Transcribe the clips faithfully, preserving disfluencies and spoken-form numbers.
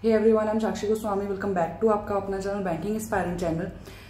Hey everyone, I am Sakshi Goswami. Welcome back to आपका अपना channel banking inspiring channel.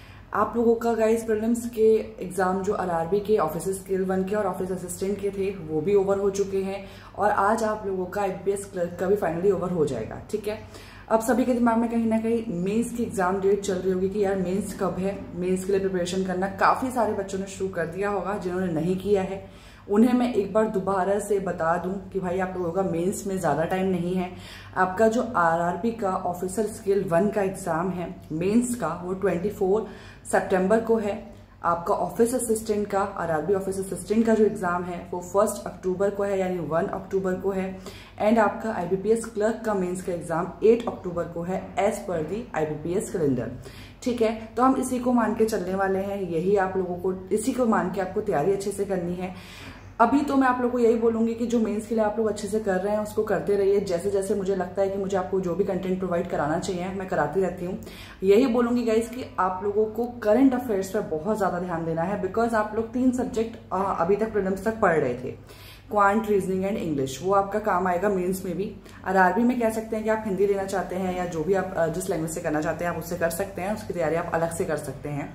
आप लोगों का गाइस प्रीलिम्स के एग्जाम जो आरआरबी के ऑफिस स्किल वन के और ऑफिस असिस्टेंट के थे वो भी ओवर हो चुके हैं और आज आप लोगों का आईपीएस क्लर्क का भी फाइनली ओवर हो जाएगा। ठीक है, अब सभी के दिमाग में कहीं ना कहीं मेंस की एग्जाम डेट चल रही होगी कि यार मेंस कब है, मेंस के लिए प्रिपरेशन करना काफी सारे बच्चों ने शुरू कर दिया होगा। जिन्होंने नहीं किया है उन्हें मैं एक बार दोबारा से बता दूं कि भाई आप लोगों का मेंस में ज्यादा टाइम नहीं है। आपका जो आरआरबी का ऑफिसर स्किल वन का एग्जाम है मेंस का वो चौबीस सितंबर को है। आपका ऑफिस असिस्टेंट का आरआरबी ऑफिस असिस्टेंट का जो एग्जाम है वो फर्स्ट अक्टूबर को है, यानी वन अक्टूबर को है। एंड आपका आईबीपीएस क्लर्क का मेंस का एग्जाम आठ अक्टूबर को है एज पर दी आईबीपीएस कैलेंडर। ठीक है, तो हम इसी को मान के चलने वाले हैं। यही आप लोगों को इसी को मान के आपको तैयारी अच्छे से करनी है। अभी तो मैं आप लोगों को यही बोलूंगी कि जो मेंस के लिए आप लोग अच्छे से कर रहे हैं उसको करते रहिए। जैसे जैसे मुझे लगता है कि मुझे आपको जो भी कंटेंट प्रोवाइड कराना चाहिए मैं कराती रहती हूँ। यही बोलूंगी गाइस कि आप लोगों को करंट अफेयर्स पर बहुत ज्यादा ध्यान देना है, बिकॉज आप लोग तीन सब्जेक्ट अभी तक प्रीलिम्स तक पढ़ रहे थे, क्वांट, रीजनिंग एंड इंग्लिश। वो आपका काम आएगा मेंस में भी। आरआरबी में कह सकते हैं कि आप हिंदी लेना चाहते हैं या जो भी आप जिस लैंग्वेज से करना चाहते हैं आप उससे कर सकते हैं, उसकी तैयारी आप अलग से कर सकते हैं।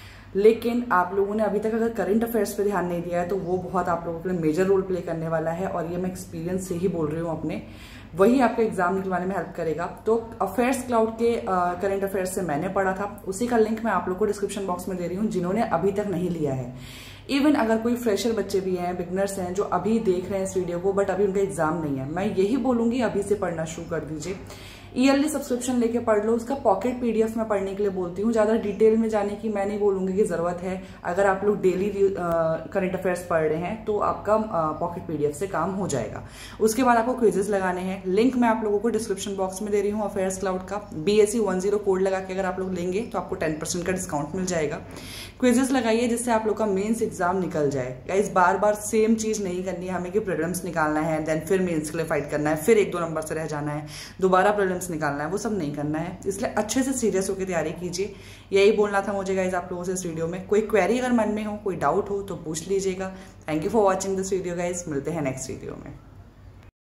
लेकिन आप लोगों ने अभी तक अगर करंट अफेयर्स पे ध्यान नहीं दिया है तो वो बहुत आप लोगों के लिए मेजर रोल प्ले करने वाला है, और ये मैं एक्सपीरियंस से ही बोल रही हूँ अपने। वही आपका एग्जाम निकलवाने में हेल्प करेगा। तो अफेयर्स क्लाउड के करंट अफेयर्स से मैंने पढ़ा था, उसी का लिंक मैं आप लोग को डिस्क्रिप्शन बॉक्स में दे रही हूँ जिन्होंने अभी तक नहीं लिया है। इवन अगर कोई फ्रेशर बच्चे भी हैं, बिगनर्स हैं जो अभी देख रहे हैं इस वीडियो को बट अभी उनका एग्जाम नहीं है, मैं यही बोलूंगी अभी से पढ़ना शुरू कर दीजिए। ईयरली सब्सक्रिप्शन लेके पढ़ लो। उसका पॉकेट पीडीएफ में पढ़ने के लिए बोलती हूँ, ज्यादा डिटेल में जाने की मैं नहीं बोलूंगी कि जरूरत है। अगर आप लोग डेली करंट अफेयर्स पढ़ रहे हैं तो आपका पॉकेट पीडीएफ से काम हो जाएगा। उसके बाद आपको क्विजेस लगाने हैं, लिंक मैं आप लोगों को डिस्क्रिप्शन बॉक्स में दे रही हूँ अफेयर्स क्लाउड का। बीएससी वन जीरो कोड लगा के अगर आप लोग लेंगे तो आपको टेन परसेंट का डिस्काउंट मिल जाएगा। क्विजेस लगाइए जिससे आप लोग का मेंस एग्जाम निकल जाए। गाइस बार बार सेम चीज नहीं करनी है हमें कि प्रीलिम्स निकालना है देन फिर मेंस के लिए फाइट करना है, फिर एक दो नंबर से रह जाना है, दोबारा प्रीलिम्स निकालना है, वो सब नहीं करना है। इसलिए अच्छे से सीरियस होकर तैयारी कीजिए। यही बोलना था मुझे गाइस आप लोगों से इस वीडियो में। कोई क्वेरी अगर मन में हो, कोई डाउट हो तो पूछ लीजिएगा। Thank you for watching this video guys, मिलते हैं नेक्स्ट वीडियो में।